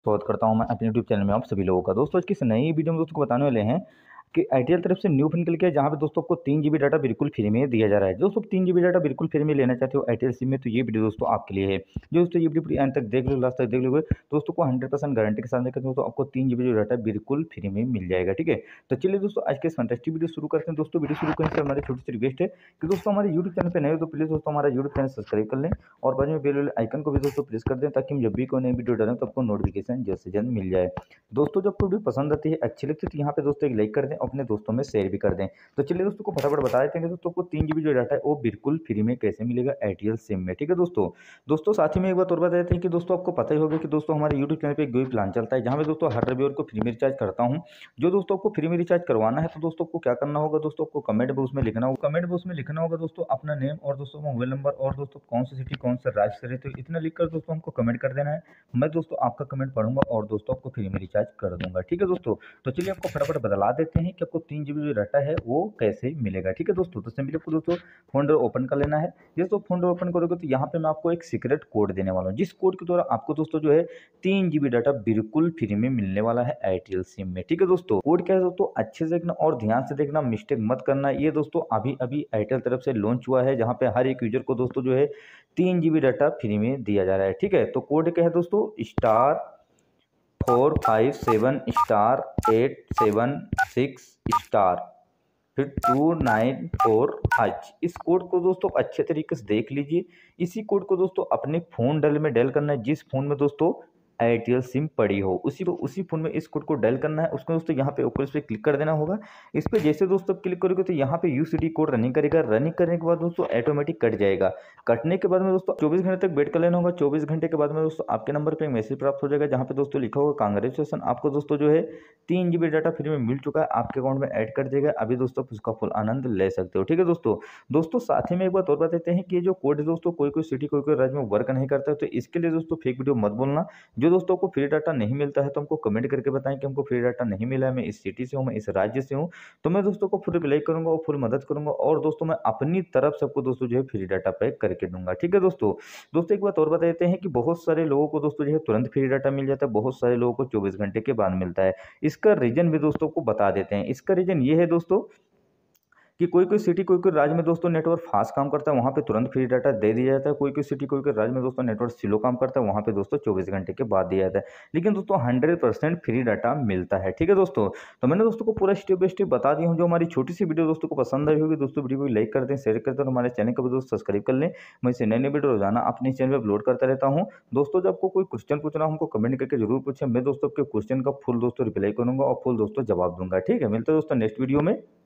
स्वागत करता हूं मैं अपने यूट्यूब चैनल में आप सभी लोगों का। दोस्तों आज की इस नई वीडियो में दोस्तों को बताने वाले हैं कि एयरटेल तरफ से न्यू निकल के जहां पे दोस्तों आपको 3 जीबी डाटा बिल्कुल फ्री में दिया जा रहा है। दोस्तों 3 जीबी डाटा बिल्कुल फ्री में लेना चाहते हो एयरटेल सिम में तो ये वीडियो दोस्तों आपके लिए है। जो दोस्तों ये वीडियो पूरी एंड तक देख लो, लास्ट तक देख लोगे दोस्तों को 100% गारंटी के साथ देखें दोस्तों आपको 3 जीबी जो डाटा बिल्कुल फ्री में मिल जाएगा। ठीक है, तो चलिए दोस्तों आज के इस फैंटास्टिक वीडियो शुरू करते हैं। दोस्तों वीडियो शुरू करने से हमारी छोटी सी रिक्वेस्ट है कि दोस्तों हमारे यूट्यूब चैनल पर नए हो तो प्लीज दोस्तों हमारा यूट्यूब चैनल सब्सक्राइब कर लें और बाद में बेल वाले आइकन को भी दोस्तों प्रेस कर दें ताकि हम जब भी कोई नई वीडियो डालें तो आपको नोटिफिकेशन जल्द से जल्द मिल जाए। दोस्तों जब आपको वीडियो पसंद आती है, अच्छी लगती है तो यहाँ पे दोस्तों एक लाइक कर दें, अपने दोस्तों में शेयर भी कर दें। तो चलिए दोस्तों को फटाफट बता देते हैं कि दोस्तों को 3 जीबी जो डाटा है वो बिल्कुल फ्री में कैसे मिलेगा एयरटेल सिम में। ठीक है दोस्तों साथ ही में एक बात और बता देते हैं कि दोस्तों आपको पता ही होगा कि दोस्तों हमारे यूट्यूब चैनल पे एक गिव प्लान चलता है जहाँ पे दोस्तों हर रविवार को फ्री में रिचार्ज करता हूँ। जो दोस्तों आपको फ्री में रिचार्ज करवाना है तो दोस्तों आपको क्या करना होगा, दोस्तों आपको कमेंट बॉक्स में लिखना होगा। कमेंट बॉक्स में लिखना होगा दोस्तों अपना नेम और दोस्तों मोबाइल नंबर और दोस्तों कौन सी सिटी कौन सा राज्य से रहते हो इतना लिखकर दोस्तों हमको कमेंट कर देना है। मैं दोस्तों आपका कमेंट पढ़ूंगा और दोस्तों आपको फ्री में रिचार्ज कर दूंगा। ठीक है दोस्तों, तो चलिए आपको फटाफट बता देते हैं कि आपको 3 जीबी जो डाटा है वो कैसे मिलेगा। ठीक है दोस्तों, तो सिंपली आपको दोस्तों फोन ओपन कर लेना है। दोस्तों फोन ओपन करोगे तो यहाँ पे मैं आपको एक सीक्रेट कोड देने वाला हूँ, जिस कोड के द्वारा आपको दोस्तों जो है 3 जीबी डाटा बिल्कुल फ्री में मिलने वाला है एयरटेल सिम में। ठीक है दोस्तों, कोड क्या है दोस्तों अच्छे से देखना और ध्यान से देखना, मिस्टेक मत करना। ये दोस्तों अभी अभी एयरटेल तरफ से लॉन्च हुआ है जहाँ पे हर एक यूजर को दोस्तों जो है 3 जीबी डाटा फ्री में दिया जा रहा है। ठीक है, तो कोड क्या है दोस्तों *457*876* फिर 294#। इस कोड को दोस्तों अच्छे तरीके से देख लीजिए। इसी कोड को दोस्तों अपने फोन डायल में डायल करना है, जिस फोन में दोस्तों एयरटेल सिम पड़ी हो उसी फोन में इस कोड को डायल करना है। उसको दोस्तों यहाँ पे ऊपर इस पे क्लिक कर देना होगा। इस पे जैसे दोस्तों क्लिक करोगे तो यहाँ पे यूसीडी कोड रनिंग करेगा। रनिंग करने के बाद दोस्तों ऑटोमेटिक कट जाएगा। कटने के बाद में दोस्तों 24 घंटे तक वेट कर लेना होगा। 24 घंटे के बाद में दोस्तों आपके नंबर पे एक मैसेज प्राप्त हो जाएगा जहाँ पे दोस्तों लिखा होगा कांग्रेचुलेसन, आपको दोस्तों जो है 3 जीबी डाटा फ्री में मिल चुका है, आपके अकाउंट में ऐड कर देगा। अभी दोस्तों उसका फुल आनंद ले सकते हो। ठीक है दोस्तों साथ ही में एक बात और बताते हैं कि ये जो कोड है दोस्तों कोई कोई सिटी कोई कोई राज्य में वर्क नहीं करता है, तो इसके लिए दोस्तों फेक वीडियो मत बोलना। जो दोस्तों को फ्री डाटा नहीं मिलता है तो हमको कमेंट करके बताएं कि हमको फ्री डाटा नहीं मिला है, मैं इस सिटी से हूँ, मैं इस राज्य से हूँ, तो मैं दोस्तों को फुल रिप्लाई करूंगा और फुल मदद करूंगा और दोस्तों मैं अपनी तरफ सबको दोस्तों जो है फ्री डाटा पैक करके दूंगा। ठीक है दोस्तों एक बात और बता देते हैं कि बहुत सारे लोगों को दोस्तों जो है तुरंत फ्री डाटा मिल जाता है, बहुत सारे लोगों को 24 घंटे के बाद मिलता है। इसका रीजन भी दोस्तों को बता देते हैं। इसका रीजन ये है दोस्तों कि कोई कोई सिटी कोई कोई राज्य में दोस्तों नेटवर्क फास्ट काम करता है, वहाँ पे तुरंत फ्री डाटा दे दिया जाता है। कोई कोई सिटी कोई कोई राज्य में दोस्तों नेटवर्क स्लो काम करता है, वहाँ पे दोस्तों 24 घंटे के बाद दिया जाता है। लेकिन दोस्तों 100% फ्री डाटा मिलता है। ठीक है दोस्तों, तो मैंने दोस्तों को पूरा स्टेप बाय स्टेप बता दिया हूँ। जो हमारी छोटी सी वीडियो दोस्तों को पसंद आई होगी दोस्तों वीडियो को लाइक कर दें, शेयर कर दें और हमारे चैनल को भी दोस्तों सब्सक्राइब कर लें। मैं इसे नए नए वीडियो रोजाना अपने चैनल पर अपलोड करता रहता हूँ। दोस्तों जब आपको कोई क्वेश्चन पूछना हो हमको कमेंट करके जरूर पूछें, मैं दोस्तों आपके क्वेश्चन का फुल दोस्तों रिप्लाई करूंगा और फुल दोस्तों जवाब दूंगा। ठीक है, मिलते हैं दोस्तों नेक्स्ट वीडियो में।